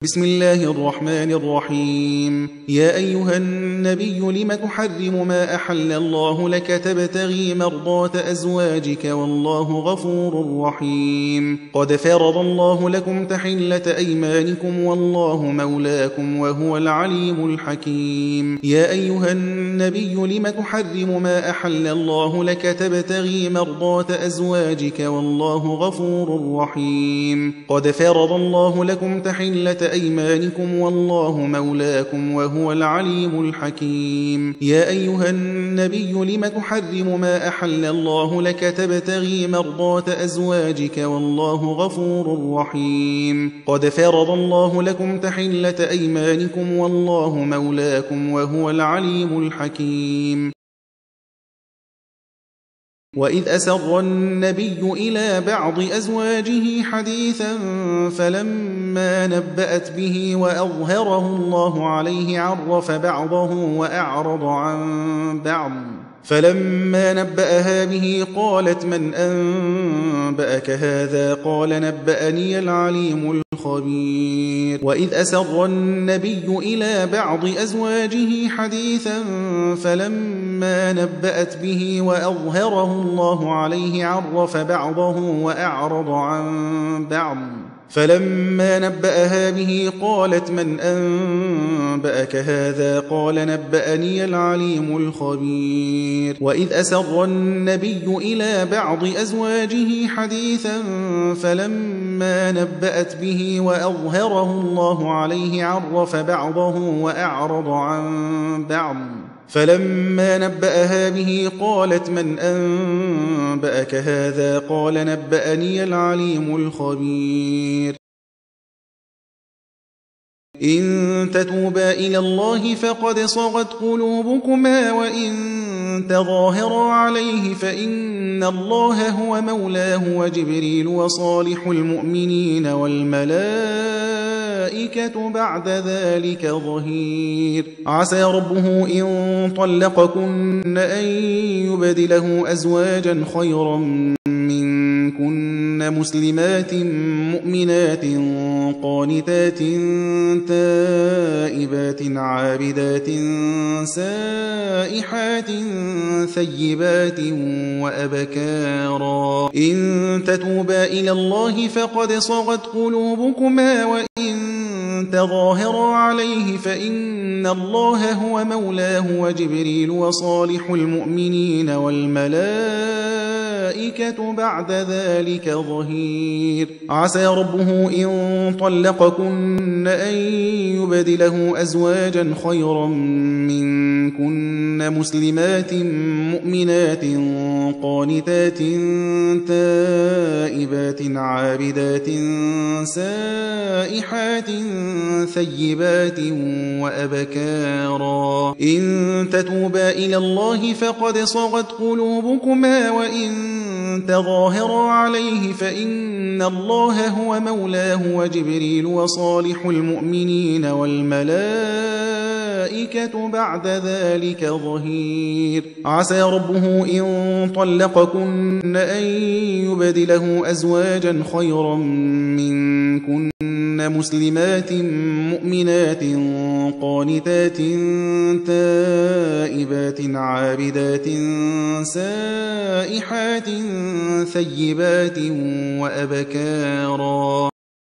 بسم الله الرحمن الرحيم. يا أيها النبي لم تحرم ما أحل الله لك تبتغي مرضات أزواجك والله غفور رحيم. قد فرض الله لكم تحلة أيمانكم والله مولاكم وهو العليم الحكيم. يا أيها النبي لم تحرم ما أحل الله لك تبتغي مرضات أزواجك والله غفور رحيم. قد فرض الله لكم تحلة أيمانكم والله مولاكم وهو العليم الحكيم. يا أيها النبي لم تحرم ما أحل الله لك تبتغي مرضات أزواجك والله غفور رحيم. قد فرض الله لكم تحلة أيمانكم والله مولاكم وهو العليم الحكيم. وإذ أسر النبي إلى بعض أزواجه حديثا فلما نبأت به وأظهره الله عليه عرف بعضه وأعرض عن بعض فلما نبأها به قالت من أنبأك هذا قال نبأني العليم الخبير. وإذ أسر النبي إلى بعض أزواجه حديثا فلما نبأت به وأظهره الله عليه عرف بعضه وأعرض عن بعض فلما نبأها به قالت من أنبأك هذا قال نبأني العليم الخبير. وإذ أسر النبي إلى بعض أزواجه حديثا فلما نبأت به وأظهره الله عليه عرف بعضه وأعرض عن بعض فلما نبأها به قالت من أنبأك هذا قال نبأني العليم الخبير. إن تتوبا إلى الله فقد صغت قلوبكما وإن تظاهرا عليه فإن الله هو مولاه وجبريل وصالح المؤمنين والملائكة بعد ذلك ظهير. عسى ربه إن طلقكن أن يبدله أزواجا خيرا منكن مسلمات مؤمنات قانتات تائبات عابدات سائحات ثيبات وأبكارا. إن تتوبا إلى الله فقد صغت قلوبكما وإن تظاهرا عليه فإن الله هو مولاه وجبريل وصالح المؤمنين والملائكة بعد ذلك ظهير. عسى ربه إن طلقكن أن يبدله أزواجا خيرا منكن مسلمات مؤمنات قانتات تائبات عابدات سائحات ثيبات وأبكارا. إن تتوبا إلى الله فقد صغت قلوبكما وإن تظاهرا عليه فإن الله هو مولاه وجبريل وصالح المؤمنين والملائكة بعد ذلك ظهير. عسى ربه إن طلقكن أن يبدله أزواجا خيرا منكن مسلمات مؤمنات قانتات تائبات عابدات سائحات ثيبات وأبكارا.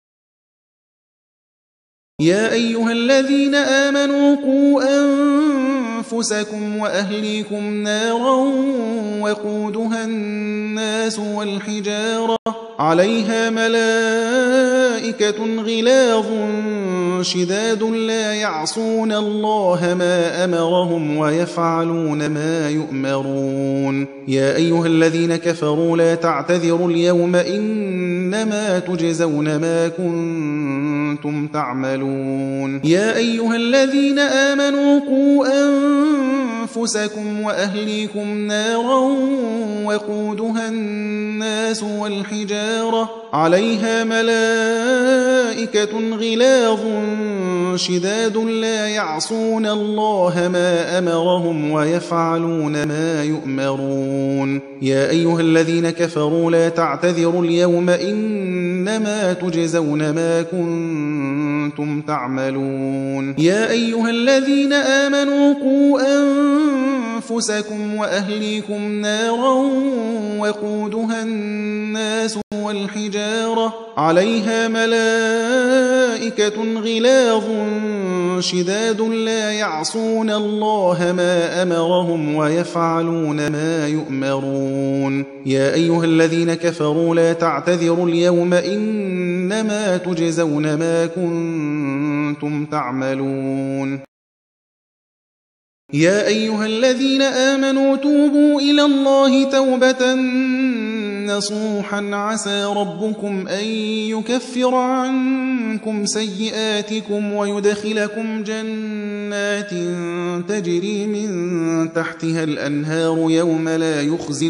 يا أيها الذين آمنوا قوا أنفسكم وأهليكم نارا وقودها الناس والحجارة عليها ملائكة غلاظ شداد لا يعصون الله ما أمرهم ويفعلون ما يؤمرون. يا أيها الذين كفروا لا تعتذروا اليوم إنما تجزون ما كنتم تعملون. يا أيها الذين آمنوا قوا أنفسكم وأهليكم نارا وقودها الناس والحجارة عليها ملائكة غلاظ شداد لا يعصون الله ما أمرهم ويفعلون ما يؤمرون يا أيها الذين كفروا لا تعتذروا اليوم إنما تجزون ما كنتم تعملون يا أيها الذين آمنوا قوا أنفسكم وأهليكم نارا وقودها الناس والحجارة عليها ملائكة غلاظ شداد لا يعصون الله ما أمرهم ويفعلون ما يؤمرون يا أيها الذين كفروا لا تعتذروا اليوم إنما تجزون ما كنتم تعملون يا أيها الذين آمنوا توبوا إلى الله توبة نصوحا عسى ربكم أن يكفر عنكم سيئاتكم ويدخلكم جنات تجري من تحتها الأنهار يوم لا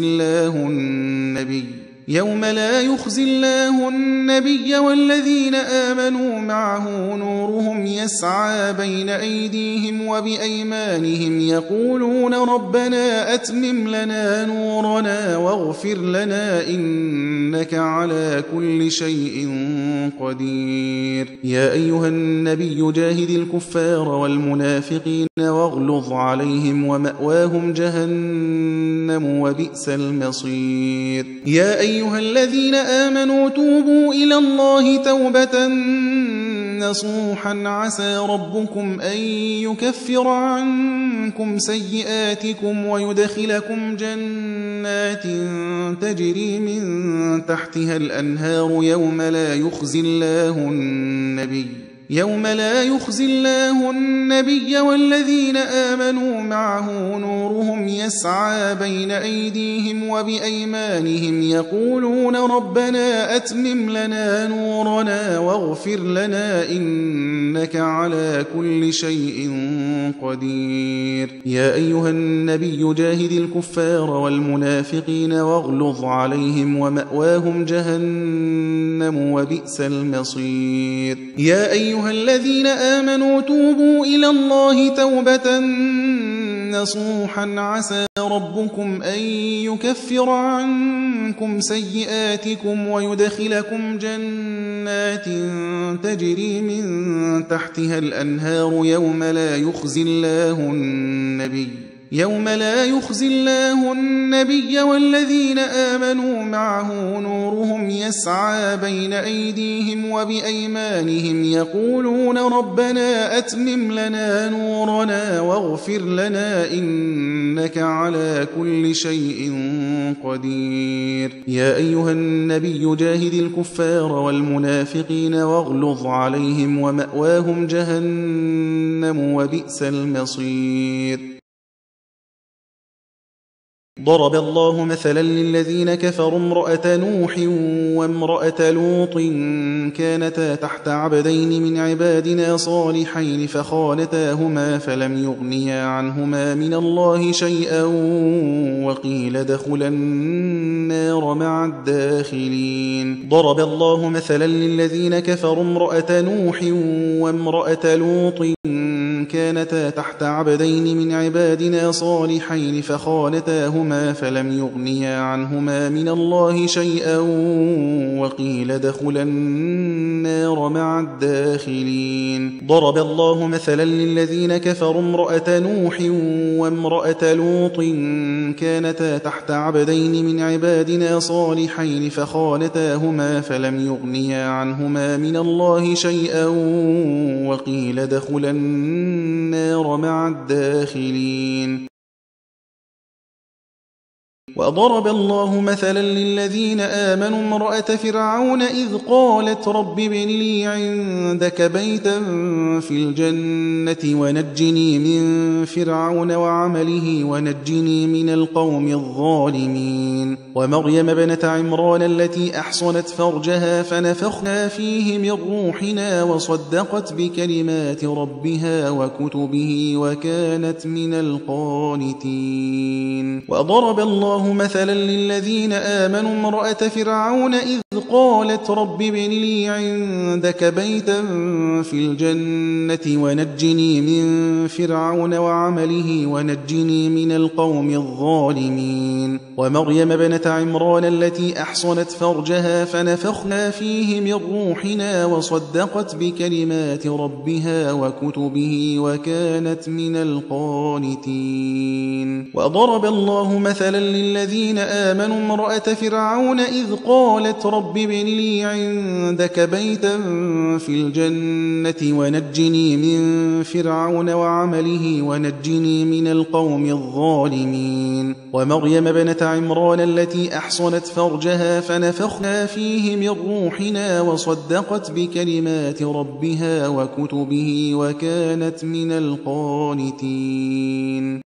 يخزي الله النبي والذين آمنوا معه نورهم يسعى بين أيديهم وبأيمانهم يقولون ربنا أتمم لنا نورنا واغفر لنا إنك على كل شيء قدير يا أيها النبي جاهد الكفار والمنافقين واغلظ عليهم ومأواهم جهنم وبئس المصير يا أيها الذين آمنوا توبوا إلى الله توبة نصوحا عسى ربكم أن يكفر عنكم سيئاتكم ويدخلكم جنات تجري من تحتها الأنهار يوم لا يخزي الله النبي والذين آمنوا معه نورهم يسعى بين أيديهم وبأيمانهم يقولون ربنا أتمم لنا نورنا واغفر لنا إنك على كل شيء قدير يا أيها النبي جاهد الكفار والمنافقين واغلظ عليهم ومأواهم جهنم وبئس المصير يا أيها الذين آمنوا توبوا إلى الله توبة نصوحا عسى ربكم أن يكفر عنكم سيئاتكم ويدخلكم جنات تجري من تحتها الأنهار يوم لا يخزي الله النبي والذين آمنوا معه نورهم يسعى بين أيديهم وبأيمانهم يقولون ربنا أتمم لنا نورنا واغفر لنا إنك على كل شيء قدير يا أيها النبي جاهد الكفار والمنافقين واغلظ عليهم ومأواهم جهنم وبئس المصير ضرب الله مثلا للذين كفروا امرأة نوح وامرأة لوط كانتا تحت عبدين من عبادنا صالحين فخانتاهما فلم يغنيا عنهما من الله شيئا وقيل ادخلا النار مع الداخلين ضرب الله مثلا للذين كفروا امرأة نوح وامرأة لوط كانتا تحت عبدين من عبادنا صالحين فخانتاهما فلم يغنيا عنهما من الله شيئا وقيل ادخلا النار مع الداخلين ضرب الله مثلا للذين كفروا امرأة نوح وامرأة لوط كانتا تحت عبدين من عبادنا صالحين فخانتاهما فلم يغنيا عنهما من الله شيئا وقيل ادخلا النار مع الداخلين وضرب الله مثلا للذين آمنوا امرأة فرعون إذ قالت رب ابن لي عندك بيتا في الجنة ونجني من فرعون وعمله ونجني من القوم الظالمين ومريم ابنة عمران التي أحصنت فرجها فنفخنا فيه من روحنا وصدقت بكلمات ربها وكتبه وكانت من القانتين وضرب الله مثلا للذين آمنوا امرأة فرعون إذ قالت رب ابن لي عندك بيتا في الجنة ونجني من فرعون وعمله ونجني من القوم الظالمين ومريم ابنة عمران التي أحصنت فرجها فنفخنا فيه من روحنا وصدقت بكلمات ربها وكتبه وكانت من القانتين وضرب الله مثلا للذين آمنوا امرأة فرعون إذ قالت رب ابن لي عندك بيتا في الجنة ونجني من فرعون وعمله ونجني من القوم الظالمين ومريم ابنة عمران التي أحصنت فرجها فنفخنا فيه من روحنا وصدقت بكلمات ربها وكتبه وكانت من القانتين